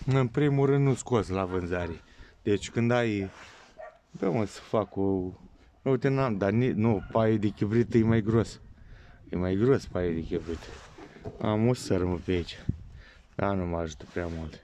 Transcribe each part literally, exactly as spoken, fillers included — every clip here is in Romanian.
În primul rând nu scoți la vânzare. Deci când ai... Bă, mă, să fac o... Uite, n-am, dar ni... nu, paie de chibrit e mai gros. E mai gros paie de chibrit. Am o sărmă pe aici. Dar nu mă ajută prea mult.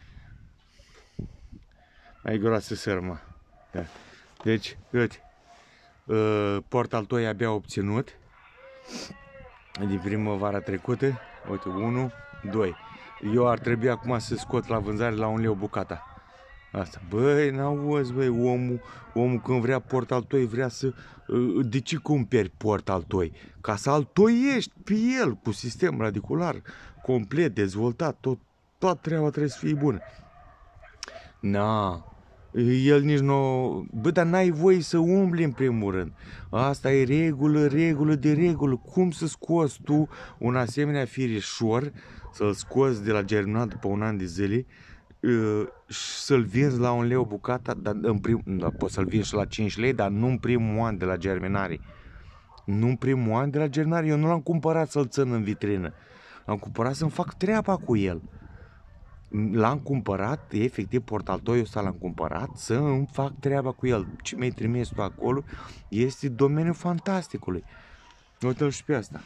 Mai groasă sărmă. Da. Deci, uite. Uh, port al toi abia obținut. Din primăvara trecută. Uite, unu, doi. Eu ar trebui acum să scot la vânzare la un leu bucata. Asta. Băi, n-auzi, băi, omul, omul când vrea port al toi vrea să... De ce cumperi port al toi? Ca să altoiești pe el cu sistem radicular complet dezvoltat, tot, toată treaba trebuie să fie bună. Na, el nici nu... Bă, dar n-ai voie să umbli în primul rând. Asta e regulă, regulă de regulă. Cum să scoți tu un asemenea firișor, să-l scoți de la germinat după un an de zile, și să-l vinzi la un leu bucata, dar în prim, da, poți să-l vinzi și la cinci lei, dar nu în primul an de la germinare. Nu în primul an de la germinare. Eu nu l-am cumpărat să-l țin în vitrină. L-am cumpărat să-mi fac treaba cu el. L-am cumpărat, efectiv, portaltoiul ăsta l-am cumpărat să îmi fac treaba cu el. Ce mi-ai trimis tu acolo este domeniul fantasticului. Uite-l și pe asta.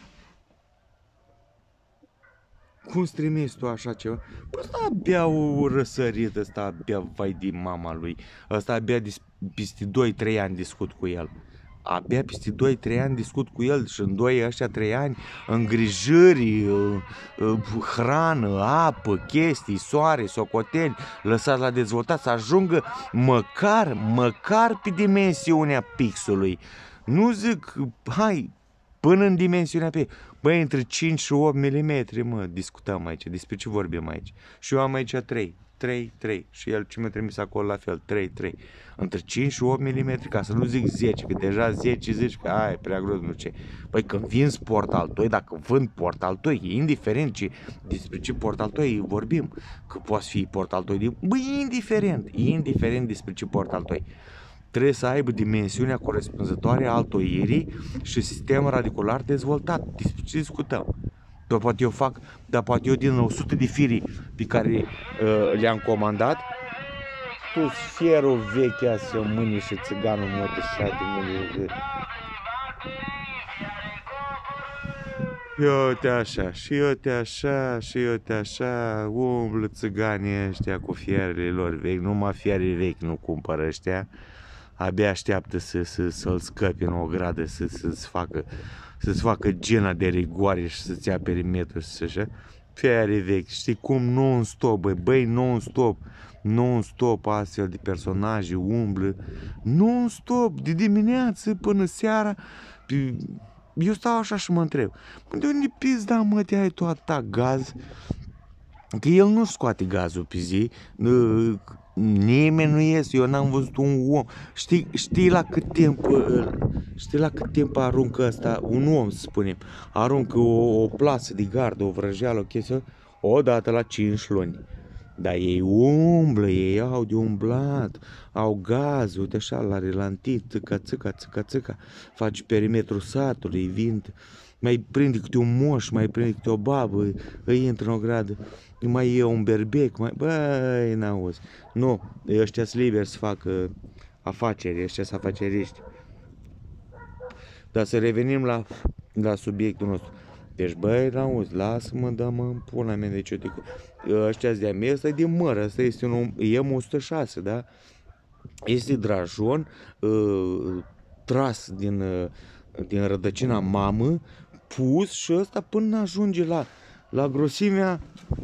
Cum-ți trimiți tu așa ceva? Păi ăsta abia o răsărit, ăsta abia vai de mama lui. Ăsta abia peste doi trei ani discut cu el. Abia peste doi trei ani discut cu el și în doi ăștia trei ani îngrijiri, hrană, apă, chestii, soare, socoteli, lăsați la dezvoltat să ajungă măcar, măcar pe dimensiunea pixului. Nu zic, hai, până în dimensiunea pe... Băi, între cinci și opt milimetri, mă, discutăm aici. Despre ce vorbim aici? Și eu am aici trei. trei, trei. Și el ce mi-a trimis acolo la fel. trei, trei. Între cinci și opt milimetri, ca să nu zic zece, că deja zece zici că aia e prea gros, nu ce. Băi, când vinzi port al toi, dacă vând port al toi, indiferent ce, despre ce port al toi vorbim, că poate fi port al toi, de... băi, indiferent, indiferent despre ce port al toi. Trebuie să aibă dimensiunea corespunzătoare a altoirii și sistem radicular dezvoltat. Despre ce discutăm? Dar poate eu fac, dar poate eu din o sută de firi pe care uh, le-am comandat, tu fierul vechea să mâini și țiganul mătă și de mâini. Eu te așa, și eu te așa, și eu te așa, umblă țiganii ăștia cu fierele lor vechi, numai fiere vechi nu cumpără ăștia. Abia așteaptă să, să, să-l scăpi în o gradă, să, să-ți facă, să-ți facă gena de rigoare și să-ți ia perimetrul și așa. Fiare vechi, știi cum? Non-stop, băi, băi, non-stop, non-stop astfel de personaje umblă, non-stop, de dimineață până seara. Eu stau așa și mă întreb, de unde pizda, mă, te ai tu atâta gaz? Că el nu scoate gazul pe zi, nimeni nu iese, eu n-am văzut un om. Știi, știi la cât timp, știi la cât timp aruncă ăsta, un om, să spunem, aruncă o, o plasă de gardă, o vrăjeală, o chestie, o dată la cinci luni. Dar ei umblă, ei au de umblat, au gaz, uite așa, la relantit, țâca, țâca, țâca, țâca, faci perimetrul satului, vin, mai prinde câte un moș, mai prinde câte o babă, îi intră în o gradă, mai e un berbec, mai... Băi, n-auzi. Nu, ăștia sunt liberi să facă afaceri, ăștia sunt afaceriști. Dar să revenim la, la subiectul nostru. Deci, băi, n-auzi, lasă-mă, dă-mă în pula mea de ciotică. Ăștia-s de-a mea, ăsta e de măr, ăsta este un E M o sută șase, da? Este drajon uh, tras din, uh, din rădăcina mamă, pus și ăsta până ajunge la, la grosimea...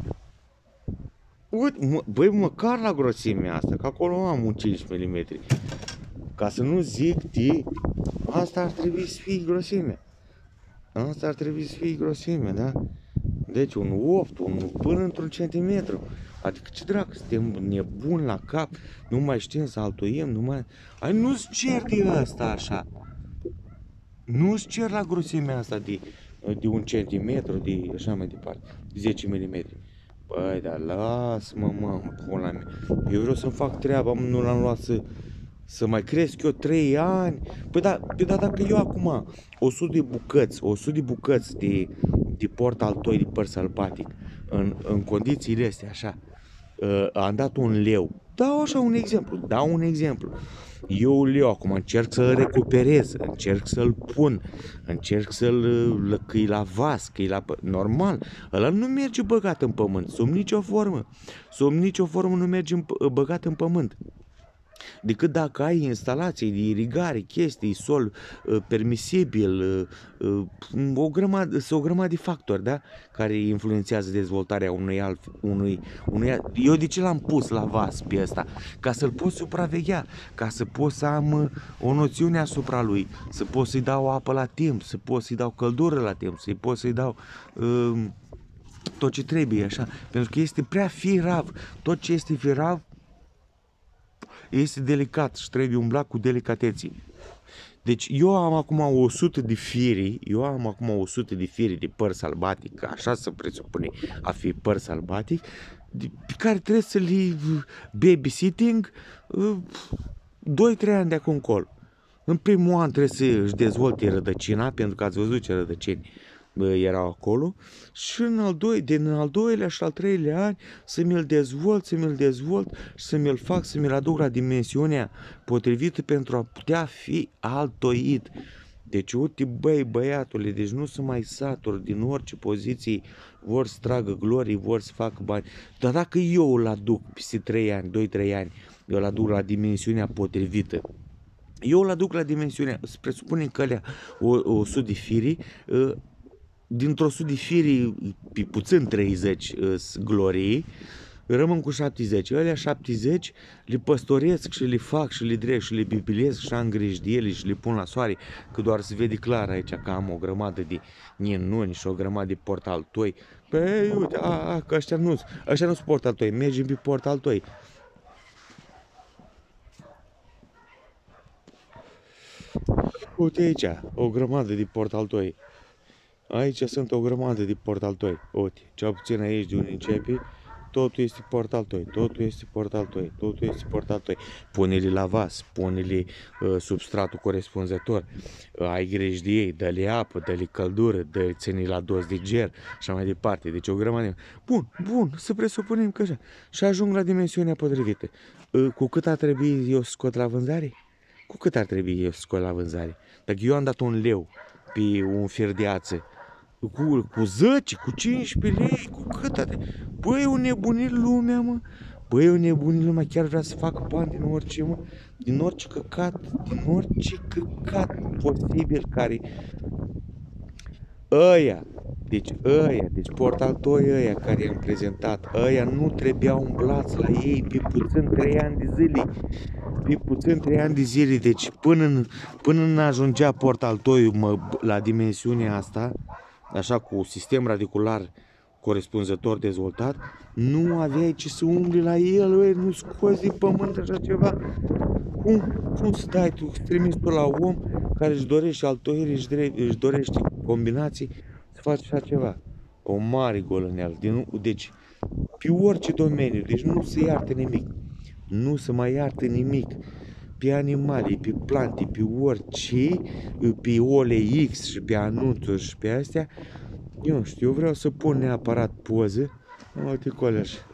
Uite, mă, băi, măcar la grosimea asta, că acolo am un cinci milimetri. Ca să nu zic, ti, asta ar trebui să fie grosimea. Asta ar trebui să fie grosimea, da? Deci un opt, un, până într-un centimetru. Adică ce dracu, suntem nebuni la cap, nu mai știm să altoiem, nu mai... Ai, nu-ți cer de ăsta așa. Nu-ți cer la grosimea asta de, de un centimetru, de așa mai departe, zece milimetri. Băi, dar lasă-mă, mă, pula mea. Eu vreau să-mi fac treaba, nu l-am luat să, să mai cresc eu trei ani. Păi da, păi da, dacă eu acum o sută de bucăți, o sută de bucăți de, de port al toi de păr sălbatic, în, în condițiile astea, așa, uh, am dat un leu. Dau așa un exemplu, dau un exemplu. Eu un leu acum încerc să-l recuperez, încerc să-l pun, încerc să-l lăcâi la vas, că la... Normal, ăla nu merge băgat în pământ, sub nicio formă. Sub nicio formă nu merge băgat în pământ. Decât dacă ai instalații de irigare, chestii, sol uh, permisibil, uh, uh, o grămadă, o grămadă de factori, da? Care influențează dezvoltarea unui alt, unui, unui alt. Eu de ce l-am pus la vas pe ăsta? Ca să-l pot supraveghea, ca să pot să am uh, o noțiune asupra lui, să pot să-i dau apă la timp, să pot să-i dau căldură la timp, să-i pot să-i dau... Uh, tot ce trebuie, așa, pentru că este prea firav. Tot ce este firav este delicat și trebuie umblat cu delicatețe. Deci eu am acum o sută de firi, eu am acum o sută de firi de păr sălbatic, așa se presupune a fi păr sălbatic, pe care trebuie să le babysitting doi trei ani de acum încolo. În primul an trebuie să își dezvolte rădăcina, pentru că ați văzut ce rădăcini erau acolo, și în al doi, din al doilea și al treilea ani să mi-l dezvolt, să mi-l dezvolt și să mi-l fac, să mi-l aduc la dimensiunea potrivită pentru a putea fi altoit. Deci, uite, băi, băiatule, deci nu să mai saturi din orice poziție, vor să tragă glorii, vor să facă bani. Dar dacă eu îl aduc peste trei ani, doi trei ani, eu îl aduc la dimensiunea potrivită, eu îl aduc la dimensiunea, să presupunem că alea o, o sută de firi, dintr-o sută de firi, pe puțin treizeci glorii, rămân cu șaptezeci. Alea șaptezeci le păstoresc și le fac și le dreg și le bipilesc și am grijă de ele și le pun la soare, că doar se vede clar aici că am o grămadă de ninuni și o grămadă de portaltoi. Păi, uite, a, a, că ăștia nu ăștia nu sunt portaltoi, mergem pe portaltoi. Uite aici, o grămadă de portaltoi. Aici sunt o grămadă de portaltoi. Uite, cel puțin aici de unde începe, totul este portaltoi, totul este portaltoi, totul este portaltoi. Pune-le la vas, pune-le uh, substratul corespunzător, uh, ai grijă de ei, dă-le apă, dă-le căldură, dă ține la dos de ger și așa mai departe. Deci o grămadă. Bun, bun, să presupunem că așa. Și ajung la dimensiunea potrivită. Uh, cu cât ar trebui eu să scot la vânzare? Cu cât ar trebui eu să scot la vânzare? Dacă eu am dat un leu pe un fir de ață, Cu, cu zece, cu cincisprezece lei, cu cât atât. Băi, o nebunit lumea, mă. Băi, o nebunit lumea, chiar vrea să facă bani din orice, mă. Din orice căcat, din orice căcat posibil care... Ăia, deci ăia, deci portaltoi ăia care i-am prezentat, ăia nu trebuiau umblați la ei pe puțin trei ani de zile. Pe puțin trei ani de zile, deci până în, până în ajungea portaltoiul, mă, la dimensiunea asta, așa, cu sistem radicular corespunzător dezvoltat, nu aveai ce să umbli la el, uie, nu scoți din pământ așa ceva. Cum, cum să dai tu, trimiți tu la om care își dorește altoire, își, își dorește combinații, să faci așa ceva? O mare golăneală. Deci, pe orice domeniu, deci nu se iartă nimic. Nu se mai iartă nimic. Pe animale, pe plante, pe orice, pe O L X și pe anunțuri și pe astea, eu nu știu, eu vreau să pun neapărat poză. Uite cu alea așa.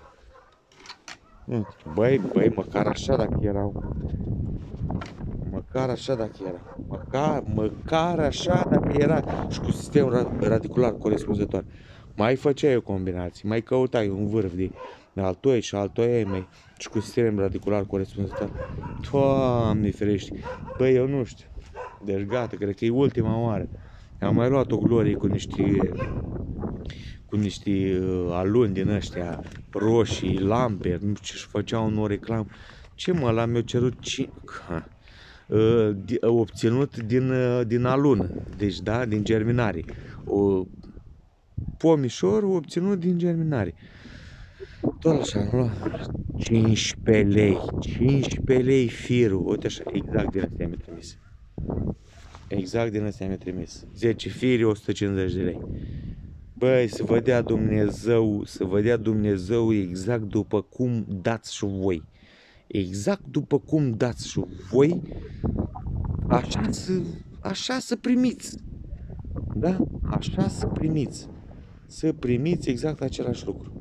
Băi, băi, măcar așa dacă erau. Măcar așa dacă era. Măcar, măcar așa dacă era și cu sistem radicular corespunzător. Mai făceai o combinație, mai căutai un vârf de altoi și altoi mai și cu sistem radicular corespunzător. Doamne ferește. Băi, eu nu știu. Deci gata, cred că e ultima oară. Am mai luat o glorie cu niște cu niște uh, aluni din ăștia roșii, Lambert, nu știu ce, și făceau o reclamă. Ce mă, l-am eu cerut cinci... Uh, obținut din, uh, din alun, deci da, din germinare. O pomișor obținut din germinare. Tot așa, am luat cincisprezece lei, cincisprezece lei firul, uite așa, exact din astea mi-a trimis. Exact din astea mi-a trimis. zece firi, o sută cincizeci de lei. Băi, să vă dea Dumnezeu, să vă dea Dumnezeu exact după cum dați și voi. Exact după cum dați și voi, așa să, așa să primiți. Da? Așa să primiți. Să primiți exact același lucru.